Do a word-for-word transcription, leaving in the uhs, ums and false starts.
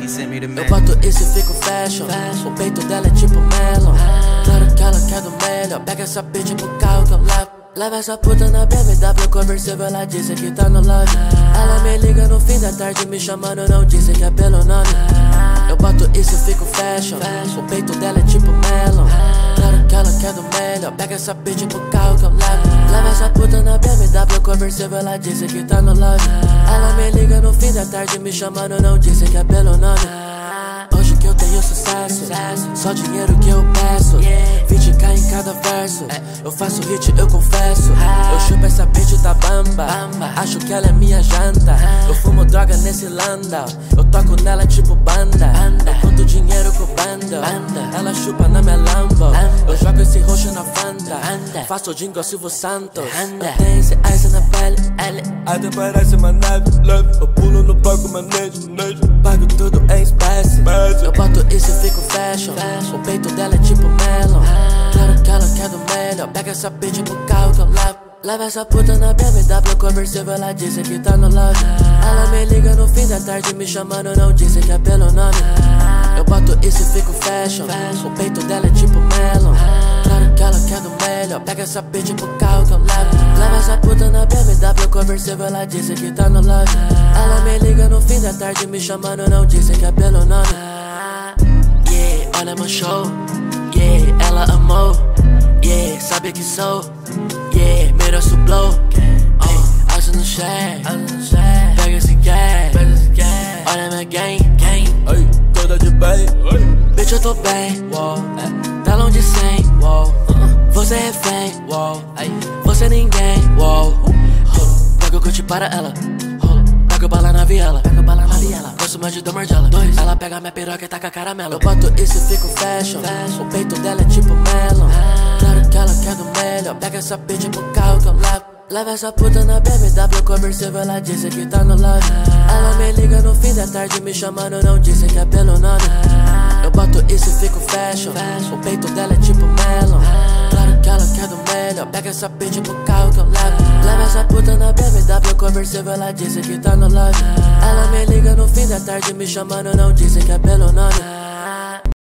sent me the Eu man. boto isso e fico fashion. O peito dela é tipo melon. Claro que ela quer do melhor. Pega essa bitch pro carro que eu levo. Leva essa puta na B M W conversível, ela disse que tá no love. Ela me liga no fim da tarde me chamando, não disse que é pelo nome. Eu boto isso e fico fashion. O peito dela é tipo melon. Claro que ela quer do melhor. Pega essa bitch pro carro que eu levo. Leva essa puta na B M W conversível, ela disse que tá no love. Ela me liga no fim da tarde me chamando, não disse que é pelo nome. Hoje que eu tenho sucesso, só dinheiro que eu peço. vinte k em cada verso. Eu faço hit, eu confesso. Eu chupo essa bitch da bamba. Acho que ela é minha janta. Eu fumo droga nesse Landau. Eu toco nela tipo banda. Eu conto dinheiro com bando. Ela chupa na minha Lambo. Eu jogo esse roxo na Fanta. Faço jingle Silvio Santos. Eu tenho esse ice na pele. Até parece uma nave. Eu pulo no palco, manejo. Pago tudo em espécie. Eu boto isso e fico fashion. O peito dela é tipo melon. Claro que ela quer do melhor. Pega essa bitch pro carro que eu levo. Leva essa puta na B M W conversível, ela disse que tá no love. Ela me liga no fim da tarde me chamando, não disse que é pelo nome. Eu boto isso e fico fashion. O peito dela é tipo melon. Claro que ela quer do melhor. Pega essa bitch pro carro que eu levo. Leva essa puta na B M W conversível, ela disse que tá no love. Ela me liga no fim da tarde me chamando, não disse que é pelo nome. Yeah, olha meu show. Yeah, ela amou. Yeah, sabe que sou. Yeah, mereço blow. Oh, aço no share. Pega esse gay. Olha minha gang. Ai, toda de bem. Bitch, eu tô bem. Tá longe de cem. Você é refém. Você é ninguém. Pega o Gucci para ela. Pega bala na viela. Gosto mais de Dom Margiela. Ela pega minha piroca e taca caramelo. Eu boto isso e fico fashion. O peito dela é tipo melon. Claro que ela quer do melhor. Pega essa bitch pro carro que eu levo. Leva essa puta na B M W conversível, ela disse que tá no love. Ela me liga no fim da tarde me chamando, não disse que é pelo nome. Eu boto isso e fico fashion. O peito dela é tipo melon. Claro que ela quer do melhor. Pega essa bitch pro carro que eu levo. Leva essa puta na B M W conversível, ela disse que tá no love. Ela me liga no fim da tarde me chamando, não disse que é pelo nome.